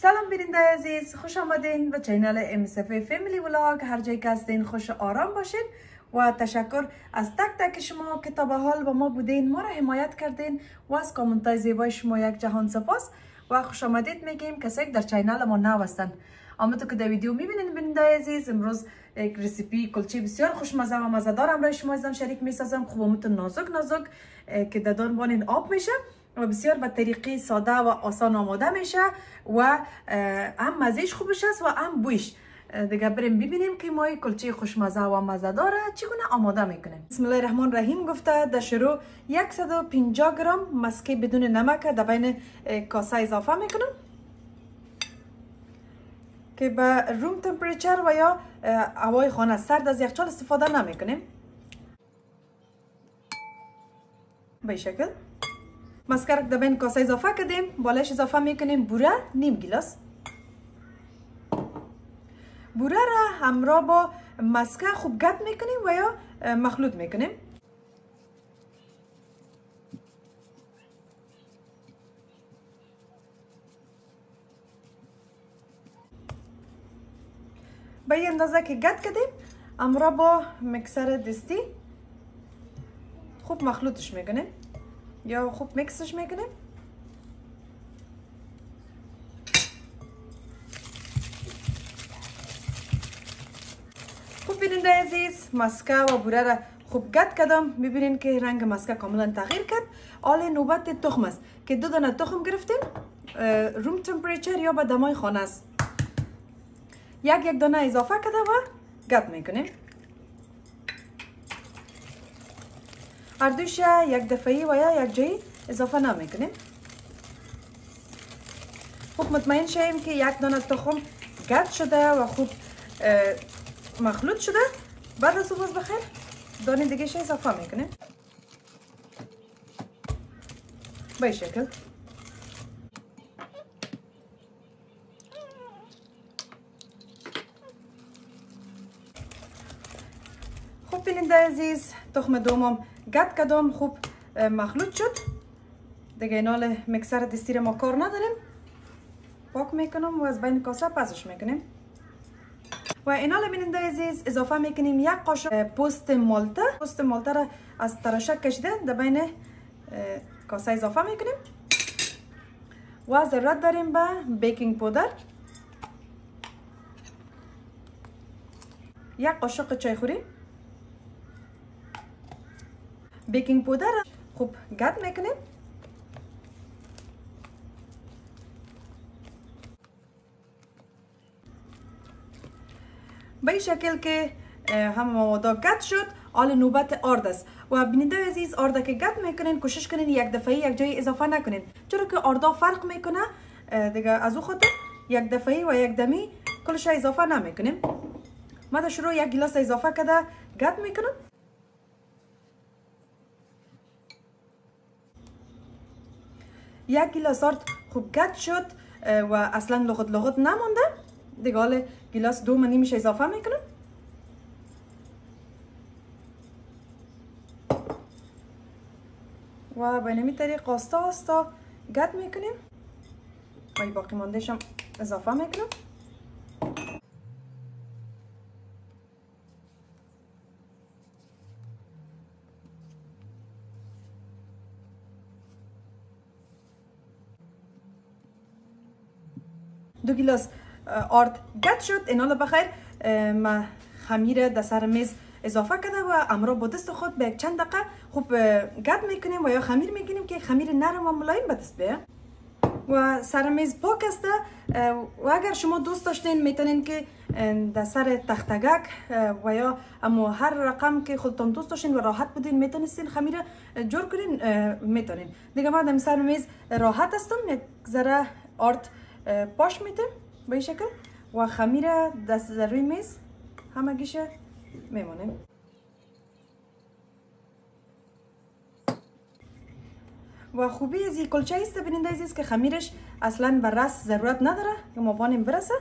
سلام بیننده عزیز، خوش آمدین به چینل MSF فامیلی ولاگ. هر جایی که هستین خوش و آرام باشین و تشکر از تک تک شما که تا به حال با ما بودین، ما را حمایت کردین و از کامنت های زیبای شما یک جهان سپاس و خوش آمدید میگیم کسایی که در چینل ما نو هستن. اما که در ویدیو میبینین بیننده عزیز، امروز یک رسیپی کلچه بسیار خوشمزه و مزه‌دار برای شما ازم شریک میسازم. خوبمت نازک نازک که دادان بانین آب میشه و بسیار به طریقه ساده و آسان آماده میشه و هم مزهش خوبش است و هم بویش. دیگه بریم ببینیم که ما کلچه خوشمزه و مزه‌دار چگونه آماده میکنیم. بسم الله الرحمن الرحیم. گفته در شروع 150 گرم مسکه بدون نمک در بین کاسه اضافه میکنم که به روم تمپریچر و یا هوای خانه سرد از یخچال استفاده نمیکنیم. به شکل مسکه را در بین کاسه اضافه کردیم. بالایش اضافه میکنیم بوره نیم گلاس. بوره را همراه با مسکه خوب گرد میکنیم و یا مخلوط میکنیم. به این اندازه که گرد کردیم همراه با میکسر دستی خوب مخلوطش میکنیم یا خوب میکسش میکنیم. خوب بیننده عزیز، مسکه و بوره را خوب گرد کردم. میبینین که رنگ مسکه کاملا تغییر کرد. حال نوبت تخم است که 2 دانه تخم گرفتیم. روم تمپریچر یا به دمای خانه است. یک دانه اضافه کرده و گرد میکنیم. هر دوش یک دفعی و یا یک جایی اضافه نمیکنیم. خوب مطمئن شویم که 1 دانه تخم گرد شده و خوب مخلوط شده. بعد از او بخیر دانه دیگه اضافه میکنیم به این شکل. خوب بیننده عزیز، تخم دومم گرد کردم، خوب مخلوط شد. دیگه اینال میکسر دستی ما کار نداریم. پاک میکنم و از بین کاسه پسش میکنیم و اینال بیننده عزیز اضافه میکنیم 1 قاشق پوست مالته. پوست مالته را از تراشک کشیده در بین کاسه اضافه میکنیم و ضرورت داریم به بیکینگ پودر 1 قاشق چایخوری. بیکینگ پودر را خوب گرد میکنیم. به این شکل که همه مواد گرد شد، حال نوبت آرد است. و بیننده عزیز، آرد که گرد میکنین کوشش کنین یک دفعه یک جای اضافه نکنین، چرا که آردا فرق میکنه دیگه. از او خاطر یک دفعه و یک دمی کلش اضافه نمیکنیم. ما در شروع 1 گلاس اضافه کرده گرد میکنم. یک گلاس آرد خوب گرد شد و اصلا لغت نمونده. دیگه حال گلاس 2 نیمش اضافه میکنم و به نمی طریق آستا گرد میکنیم و باقی ماندهش هم اضافه میکنم. دو گلاس آرد گرد شد. اینالا بخیر ما خمیر در سر میز اضافه کرده و همراه با دست خود به چند دقیقه خوب گرد میکنیم و یا خمیر میکنیم که خمیر نرم و ملایم به دست بیاید. و سر میز پاک است و اگر شما دوست داشتین میتونین که در سر تختگک و یا اما هر رقم که خودتون دوست داشتین و راحت بودین میتونستین خمیر جور کنین میتونین. دیگه ما در سر میز راحت هستم. یک ذره آرد پاش میتیم به این شکل و خمیر دست در روی میز همگیشه میمونیم. و خوبی از این کلچه است بیننده عزیز که خمیرش اصلا به رس ضرورت نداره که ما بانیم برسه.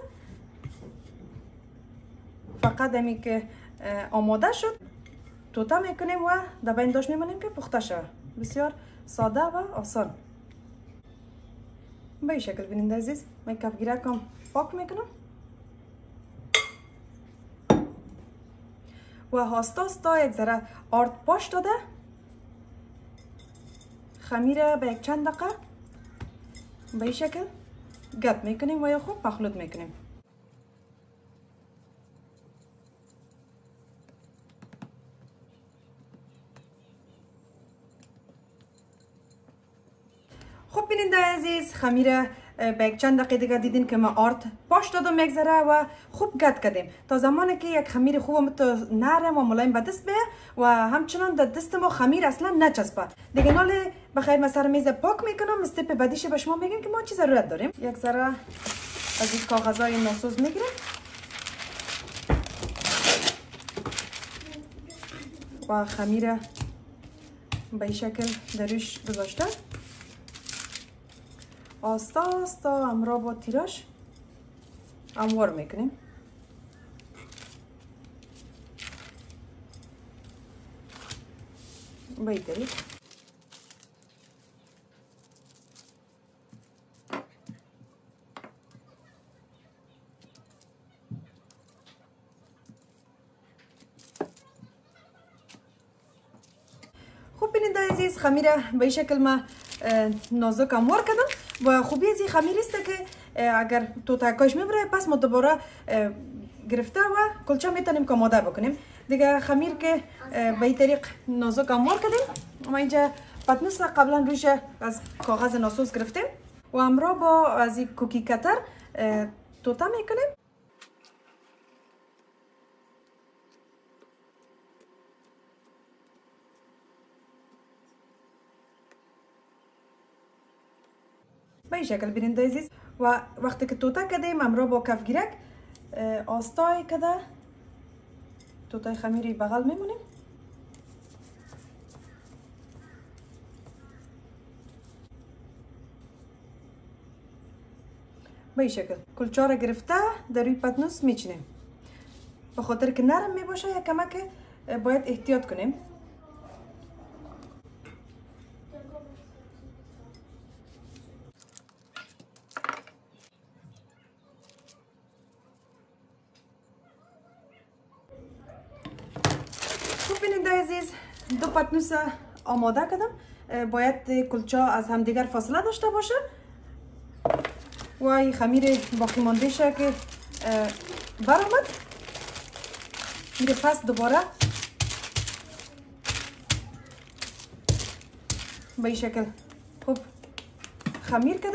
فقط همی که آماده شد توته میکنیم و در بین داشت میمونیم که پخته شد. بسیار ساده و آسان. به این شکل بیننده عزیز من کفگیرکم پاک میکنم و آستا یک ذره آرد پاش داده خمیر به یک چند دقیقه به این شکل گرد میکنیم و یا خوب مخلوط میکنیم. خب بیننده عزیز خمیر به یک چند دقیقه دیگه دیدین که ما آرد پاش دادم یک ذره و خوب گرد کردیم تا زمانی که یک خمیر خوب نرم و ملایم به دست بیه و همچنان در دست ما خمیر اصلا نچسبه. دیگه نال بخیر ما سر میز پاک میکنم. استپ بعدیش به شما میگم که ما چی ضرورت داریم. یک ذره از این کاغذهای ناسوز میگیریم و خمیر به این شکل درش گذاشته آستا امرا با تیراش هموار میکنیم. به این طریق خوب بیننده عزیز خمیر به این شکل ما نازک هموار کردم و خوبی از این خمیر است که اگر تو تکاش میبره پس ما دوباره گرفته و کلچه میتونیم که آماده بکنیم. دیگه خمیر که به این طریق نازک هموار کردیم ما اینجا پتنوس قبلا روش از کاغذ ناسوز گرفتیم و امرا با از این کوکی کتر توتا میکنیم. به این شکل بیننده عزیز و وقتی که توتا کردیم امرا با کفگیرک آستای کده توتای خمیری بغل میمونیم به این شکل کلچه را گرفته در روی پتنوس میچینیم. به خاطر که نرم میباشه یک کمک باید احتیاط کنیم. بیننده عزیز دو پتنوس آماده کردم. باید کلچه از همدیگر فاصله داشته باشه و این خمیر باقی مانده شه که برآمد میره پس دوباره به این شکل خوب خمیر کرده.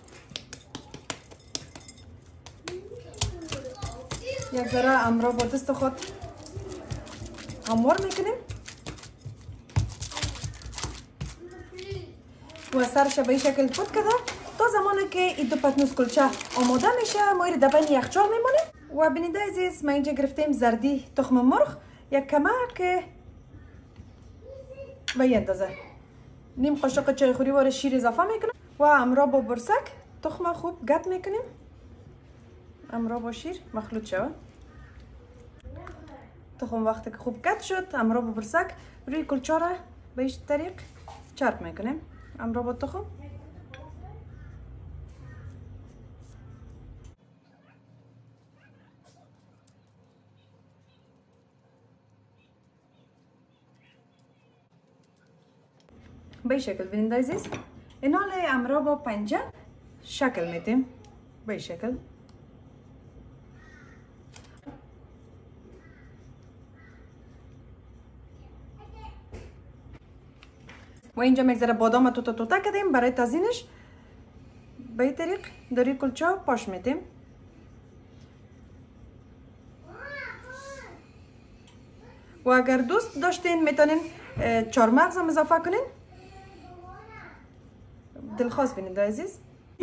یک ذره امرا با دست خود هموار میکنیم و سرش به این شکل پود کرده تا زمانی که این دو پتنوس کلچه آماده میشه ما رو در یخچال میمونیم. و بیننده عزیز ما اینجا گرفتیم زردی تخم مرغ یک کمک به این اندازه نیم قاشق چای خوری وار شیر اضافه میکنیم و امرا با برسک تخم خوب گرد میکنیم. امرا با شیر مخلوط شود. تخم وقتی که خوب گرد شد امرا با برسک روی کلچه را به این طریق چرب میکنیم. امرا با تخم به این شکل بیننده عزیز اینا امرا با پنجه شکل میدیم به این شکل. و اینجا مگذره بادام توتا کردیم برای تزیینش به این طریق در این کلچه پاش میدیم. و اگر دوست داشتین میتونین چهارمغز هم اضافه کنین. دلخواست بیننده عزیز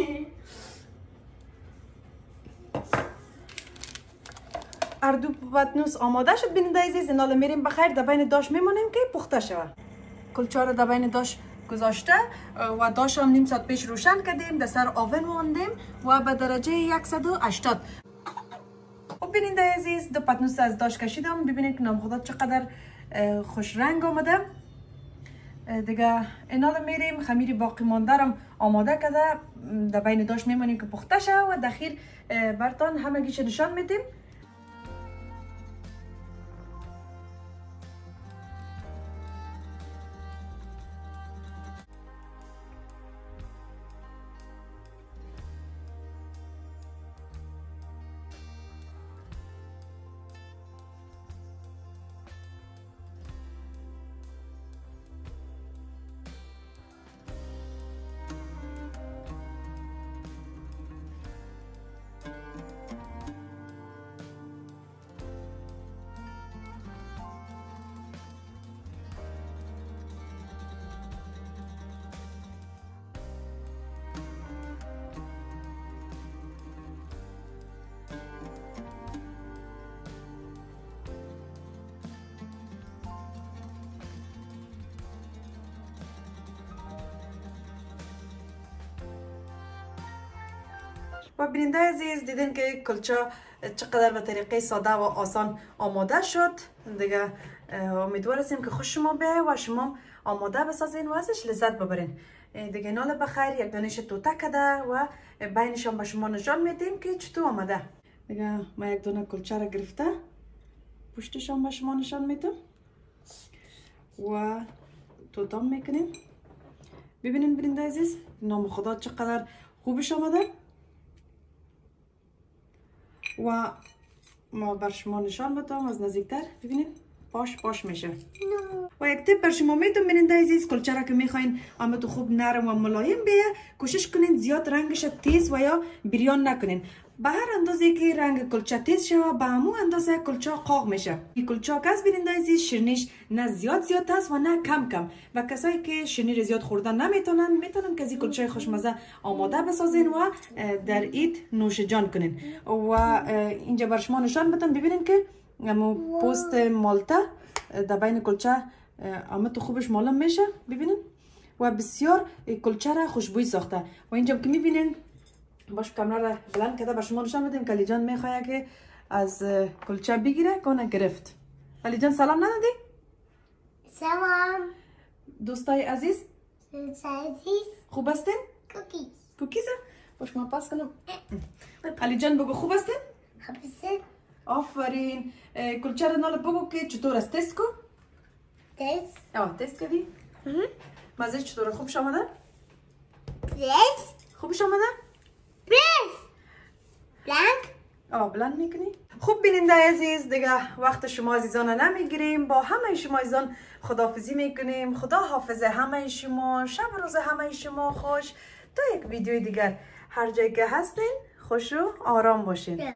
اردو پتنوس آماده شد بیننده عزیز. اینا میریم بخیر در بین داش میمونیم که پخته شود. کلچه را در بین داش گذاشته و داش هم نیم ساعت پیش روشن کردیم در سر آون ماندیم و به درجه 180. خب بیننده عزیز دو پتنوس از داش کشیدم. ببینید که نام خدا چقدر خوش رنگ آمده. دیگه اینا رو میریم خمیر باقی مانده رو آماده کرده در بین داش میمونیم که پخته شه و داخل برتان همگیش نشان میدیم. و بیننده عزیز دیدین که کلچه چقدر به طریقه ساده و آسان آماده شد. دیگه امیدواریم که خوش شما بیاید و شما آماده بسازین و ازش لذت ببرین. دیگه نال بخیر یک دانش توته کده و بینشان به شما نشان میدیم که چطور آمده. دیگه ما یک دانه کلچه را گرفته پشتشان به شما نشان میدم و توتام میکنیم. ببینین بیننده عزیز نام خدا چقدر خوبش آمده و ما بر شما نشان بدم از نزدیکتر. ببینین پاش میشه. و یک تیپ بر شما میدم بیننده عزیز، کلچه را که میخواین آمد خوب نرم و ملایم بیه کوشش کنین زیاد رنگش تیز و یا بریان نکنین. به هر اندازه که رنگ کلچه تیز شوه به همون اندازه کلچه قاق میشه. این کلچه که از بیننده عزیز شیرینیش نه زیاد است و نه کم و کسایی که شیرینی زیاد خوردن نمیتونن میتونن که از این کلچه خوشمزه آماده بسازین و در عید نوش جان کنین. و اینجا بر شما نشان بدم ببینین که پوست مالته در بین کلچه آمد خوبش معلوم میشه. ببینین و بسیار کلچه را خوشبوی ساخته. و اینجا که میبینین باش کاملا را بلند کرده بر شما نشان بدیم که علی جان میخواد که از کلچه بگیره کنه گرفت. علی جان سلام ندادی؟ سلام دوستای عزیز عزیز. خوب هستین؟ کوکیز باش ما پاس کنم. علی جان بگو خوب هستین؟ خوب هستین؟ آفرین. کلچه را نال بگو که چطور است. تست کو؟ تست کردی؟ مزه چطوره؟ خوبش آمده؟ خوبش آمده؟ بلند میکنی؟ خوب بیننده عزیز دیگه وقت شما عزیزان نمیگیریم، با همه شما عزیزان خداحافظی میکنیم. خدا حافظ همه شما، شب روز همه شما خوش. تا یک ویدیوی دیگر هر جایی که هستین خوش و آرام باشین.